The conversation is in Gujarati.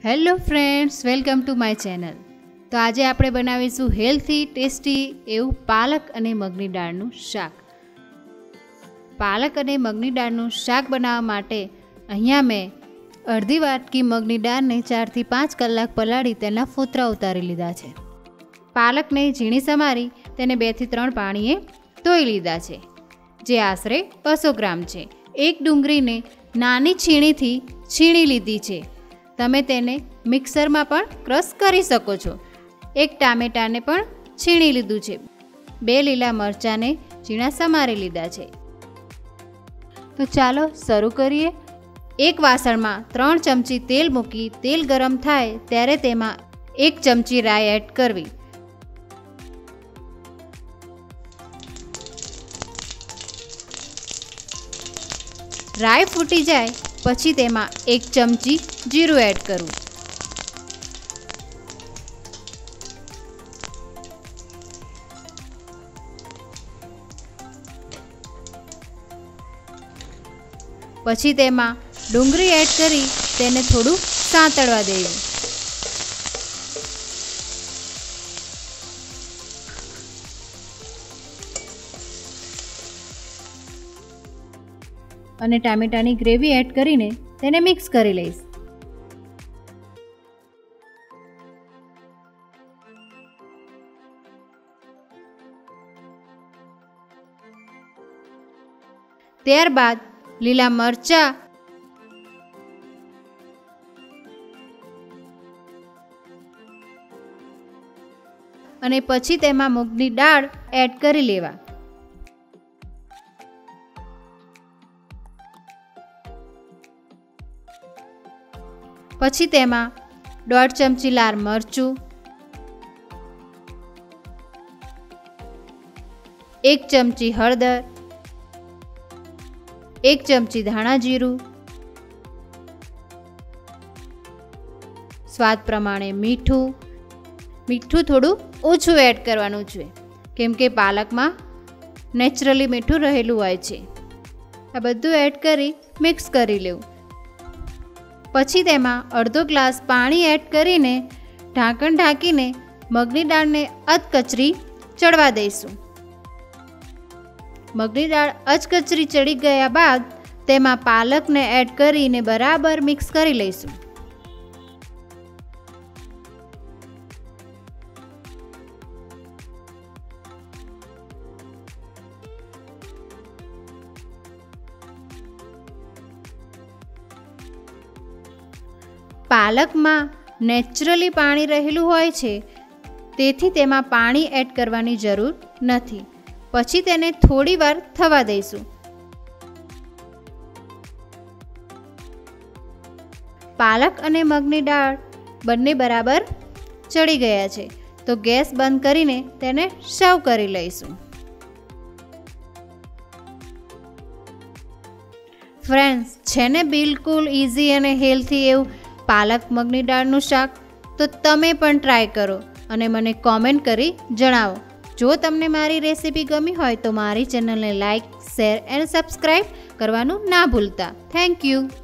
Hello friends, welcome to my channel. તો આજે આપણે બનાવીશું હેલ્થી ટેસ્ટી એવું પાલક અને મગની દાળનું શાક. પાલક અને મગની દાળનું શાક બનાવવા માટે અહીંયા મેં અડધી વાટકી મગની દાળને 4 થી 5 કલાક પલાળી તેના ફોતરા ઉતારી લીધા છે. પાલકને ઝીણી સમારી તેને 2 થી 3 પાણીએ ધોઈ લીધા છે, જે આશરે 200 ગ્રામ છે. એક ડુંગળીને નાની છીણીથી છીણી લીધી છે. તમે તેને મિક્સરમાં પણ ક્રશ કરી શકો છો. એક ટામેટાને પણ છીણી લીધું છે. 2 લીલા મરચાંને ઝીણા સમારી લીધા છે. તો ચાલો શરૂ કરીએ. એક વાસણમાં 3 ચમચી તેલ મૂકી તેલ ગરમ થાય ત્યારે તેમાં 1 ચમચી રાઈ એડ કરવી. રાઈ ફૂટી જાય પછી તેમાં 1 ચમચી જીરું એડ કરવું. પછી તેમાં ડુંગળી એડ કરી તેને થોડું સાંતળવા દેવું. અને ટામેટાની ગ્રેવી એડ કરીને તેને મિક્સ કરી લઈશ. ત્યારબાદ લીલા મરચાં અને પછી તેમાં મગની દાળ એડ કરી લેવા. પછી તેમાં 1.5 ચમચી લાલ મરચું, 1 ચમચી હળદર, 1 ચમચી ધાણા જીરું, સ્વાદ પ્રમાણે મીઠું. મીઠું થોડું ઓછું એડ કરવાનું છે, કેમ કે પાલકમાં નેચરલી મીઠું રહેલું હોય છે. આ બધું એડ કરી મિક્સ કરી લેવું. પછી તેમાં અડધો ગ્લાસ પાણી એડ કરીને ઢાંકણ ઢાંકીને મગની દાળને અધકચરી ચડવા દઈશું. મગની દાળ અધકચરી ચડી ગયા બાદ તેમાં પાલકને એડ કરીને બરાબર મિક્સ કરી લઈશું. પાલકમાં નેચરલી પાણી રહેલું હોય છે, તેથી તેમાં પાણી એડ કરવાની જરૂર નથી. પછી તેને થોડી વાર થવા દઈશું. પાલક અને મગની દાળ બંને બરાબર ચડી ગયા છે, તો ગેસ બંધ કરીને તેને સર્વ કરી લઈશું. ફ્રેન્ડ્સ, છે ને બિલકુલ ઇઝી અને હેલ્થી એવું પાલક મગની દાળનું શાક. તો તમે પણ ટ્રાય કરો અને મને કોમેન્ટ કરી જણાવો. જો તમને મારી રેસીપી ગમી હોય તો મારી ચેનલને લાઇક, શેર અને સબસ્ક્રાઈબ કરવાનું ના ભૂલતા. Thank you.